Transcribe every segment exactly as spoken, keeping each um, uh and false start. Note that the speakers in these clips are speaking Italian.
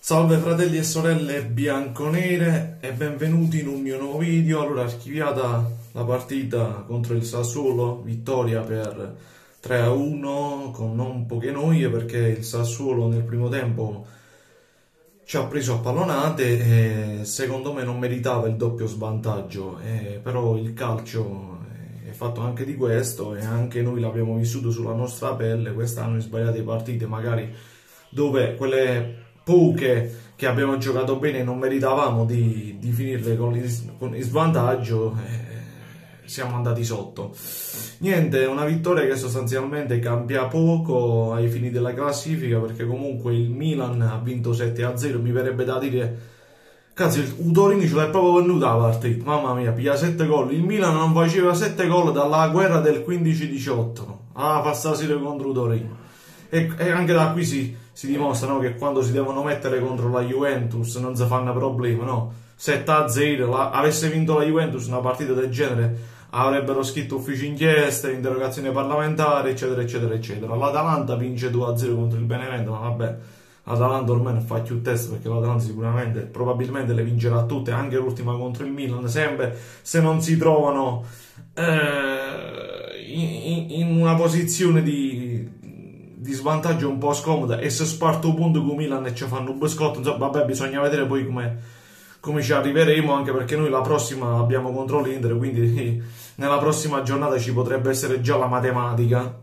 Salve fratelli e sorelle bianconere e benvenuti in un mio nuovo video. Allora, archiviata la partita contro il Sassuolo, vittoria per tre a uno con non poche noie, perché il Sassuolo nel primo tempo ci ha preso a pallonate e secondo me non meritava il doppio svantaggio, eh, però il calcio è fatto anche di questo e anche noi l'abbiamo vissuto sulla nostra pelle quest'anno in svariate partite, magari dove quelle poche che abbiamo giocato bene non meritavamo di, di finirle con il, con il svantaggio, eh, siamo andati sotto. Niente, una vittoria che sostanzialmente cambia poco ai fini della classifica, perché comunque il Milan ha vinto sette a zero, mi verrebbe da dire, cazzo, il Udorini ce l'ha proprio venuta la partita, mamma mia, piglia sette gol, il Milan non faceva sette gol dalla guerra del quindici diciotto, ah, fa stasera contro Udorini. E, e anche da qui si, si dimostra, no, che quando si devono mettere contro la Juventus non si fanno problemi, no? sette a zero, la, avesse vinto la Juventus una partita del genere avrebbero scritto uffici inchieste, interrogazioni parlamentari, eccetera eccetera eccetera. L'Atalanta vince due a zero contro il Benevento, ma vabbè, l'Atalanta ormai non fa più test, perché l'Atalanta sicuramente, probabilmente le vincerà tutte, anche l'ultima contro il Milan, sempre se non si trovano eh, in, in una posizione di di svantaggio un po' scomoda e se sparto un punto con Milan e ci fanno un biscotto, insomma, vabbè, bisogna vedere poi come, come ci arriveremo, anche perché noi la prossima abbiamo contro l'Inter, quindi nella prossima giornata ci potrebbe essere già la matematica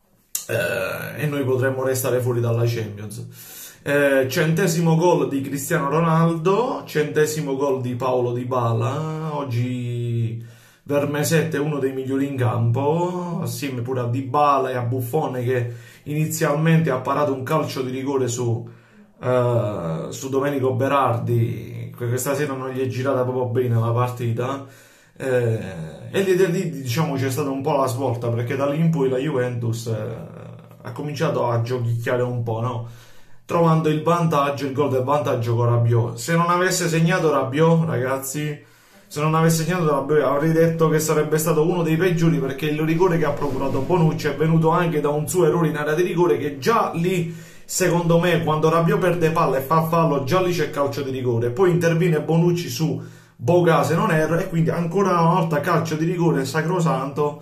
eh, e noi potremmo restare fuori dalla Champions. Eh, centesimo gol di Cristiano Ronaldo, centesimo gol di Paulo Dybala. Oggi Vermeset è uno dei migliori in campo, assieme pure a Dybala e a Buffon, che inizialmente ha parato un calcio di rigore su, uh, su Domenico Berardi. Questa sera non gli è girata proprio bene la partita, eh, e lì, diciamo, c'è stata un po' la svolta, perché da lì in poi la Juventus eh, ha cominciato a giochicchiare un po', no? Trovando il vantaggio, il gol del vantaggio con Rabiot. Se non avesse segnato Rabiot, ragazzi, se non avesse segnato Rabiot, avrei detto che sarebbe stato uno dei peggiori, perché il rigore che ha procurato Bonucci è venuto anche da un suo errore in area di rigore, che già lì, secondo me, quando Rabiot perde palla e fa fallo, già lì c'è calcio di rigore. Poi interviene Bonucci su Boga, se non erro, e quindi ancora una volta calcio di rigore sacrosanto.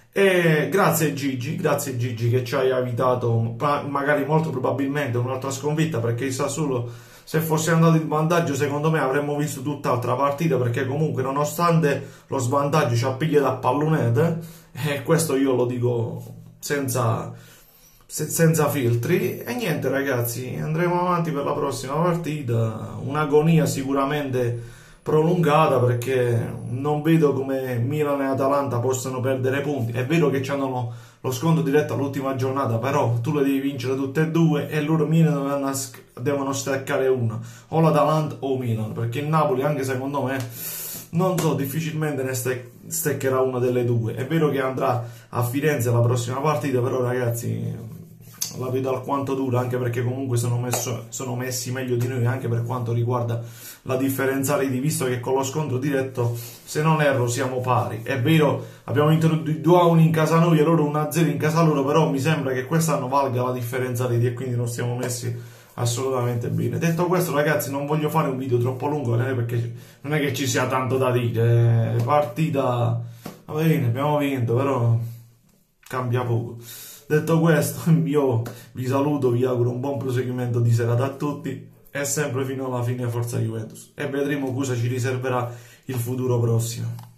E grazie Gigi, grazie Gigi che ci hai evitato magari molto probabilmente un'altra sconfitta, perché il Sassuolo, se fosse andato in vantaggio, secondo me avremmo visto tutt'altra partita, perché comunque nonostante lo svantaggio ci ha pigliato a pallonete, e questo io lo dico senza, senza filtri. E niente ragazzi, andremo avanti per la prossima partita, un'agonia sicuramente prolungata, perché non vedo come Milan e Atalanta possano perdere punti. È vero che hanno lo sconto diretto all'ultima giornata, però tu le devi vincere tutte e due e loro Milan devono staccare una, o l'Atalanta o Milan, perché il Napoli, anche secondo me, non so, difficilmente ne steccherà una delle due. È vero che andrà a Firenze la prossima partita, però ragazzi la vedo alquanto dura, anche perché comunque sono, messo, sono messi meglio di noi anche per quanto riguarda la differenza reti, visto che con lo scontro diretto, se non erro, siamo pari. È vero, abbiamo vinto due a uno in casa noi e loro uno a zero in casa loro, però mi sembra che quest'anno valga la differenza reti e quindi non stiamo messi assolutamente bene. Detto questo ragazzi, non voglio fare un video troppo lungo, perché non è che ci sia tanto da dire. Partita, va bene, abbiamo vinto, però cambia poco. Detto questo, io vi saluto, vi auguro un buon proseguimento di serata a tutti e sempre fino alla fine forza Juventus, e vedremo cosa ci riserverà il futuro prossimo.